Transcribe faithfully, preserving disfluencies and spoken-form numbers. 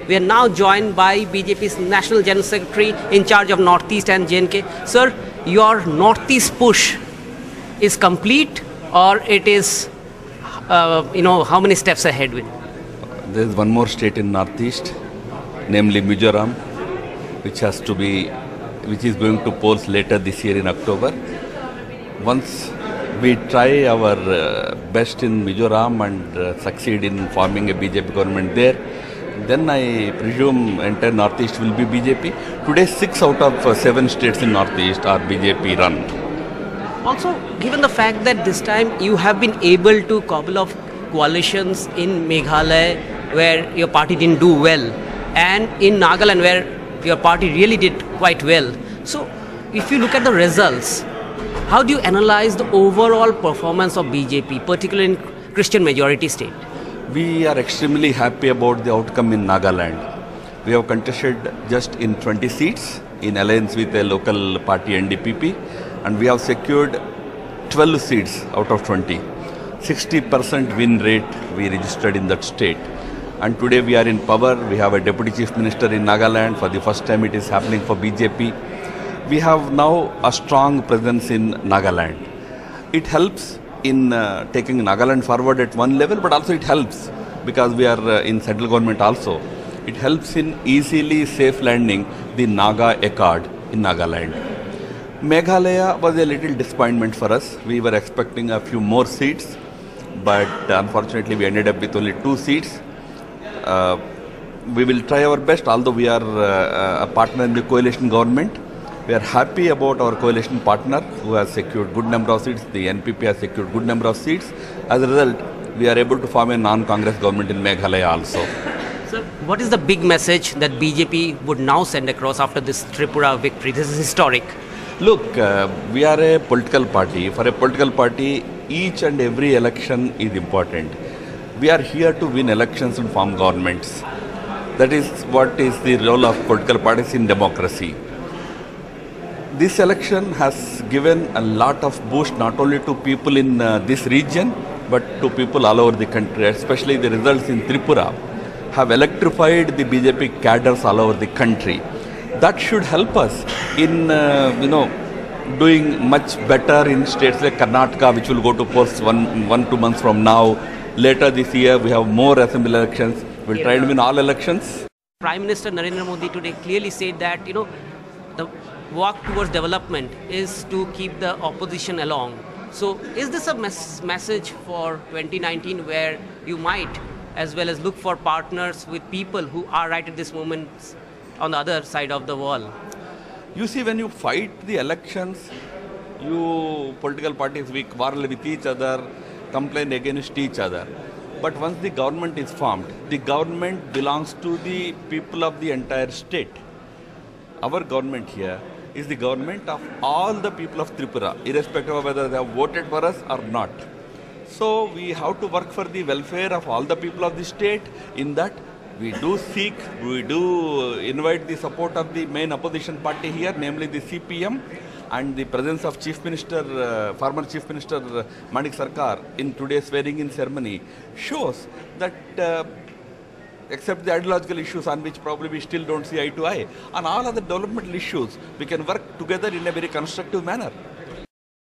We are now joined by B J P's National General Secretary in charge of Northeast and J and K. Sir, your Northeast push is complete, or it is, uh, you know, how many steps ahead with? There is one more state in Northeast, namely Mizoram, which has to be, which is going to polls later this year in October. Once we try our uh, best in Mizoram and uh, succeed in forming a B J P government there, then I presume entire Northeast will be B J P. Today, six out of uh, seven states in Northeast are B J P run. Also, given the fact that this time you have been able to cobble off coalitions in Meghalaya where your party didn't do well, and in Nagaland where your party really did quite well. So, if you look at the results, how do you analyze the overall performance of B J P, particularly in Christian majority state? We are extremely happy about the outcome in Nagaland. We have contested just in twenty seats in alliance with a local party N D T V, and we have secured twelve seats out of twenty. sixty percent win rate we registered in that state. And today we are in power. We have a deputy chief minister in Nagaland. For the first time it is happening for B J P. We have now a strong presence in Nagaland. It helps in uh, taking Nagaland forward at one level, but also it helps because we are uh, in central government also. It helps in easily safe landing the Naga Accord in Nagaland. Meghalaya was a little disappointment for us. We were expecting a few more seats, but unfortunately we ended up with only two seats. Uh, we will try our best, although we are uh, a partner in the coalition government. We are happy about our coalition partner who has secured good number of seats. The N P P has secured good number of seats. As a result, we are able to form a non-Congress government in Meghalaya also. Sir, what is the big message that B J P would now send across after this Tripura victory? This is historic. Look, uh, we are a political party. For a political party, each and every election is important. We are here to win elections and form governments. That is what is the role of political parties in democracy. This election has given a lot of boost not only to people in uh, this region, but to people all over the country. Especially the results in Tripura have electrified the B J P cadres all over the country. That should help us in, uh, you know, doing much better in states like Karnataka, which will go to polls one, one, two months from now. Later this year, we have more assembly elections. We'll try and win all elections. Prime Minister Narendra Modi today clearly said that, you know, the walk towards development is to keep the opposition along. So, is this a mes message for twenty nineteen where you might as well as look for partners with people who are right at this moment on the other side of the wall? You see, when you fight the elections, you political parties, we quarrel with each other, complain against each other. But once the government is formed, the government belongs to the people of the entire state. Our government here is the government of all the people of Tripura, irrespective of whether they have voted for us or not. So we have to work for the welfare of all the people of the state. In that, we do seek, we do invite the support of the main opposition party here, namely the C P M, and the presence of Chief Minister, uh, former Chief Minister uh, Manik Sarkar in today's swearing-in ceremony shows that uh, except the ideological issues on which probably we still don't see eye to eye, on all other developmental issues, we can work together in a very constructive manner.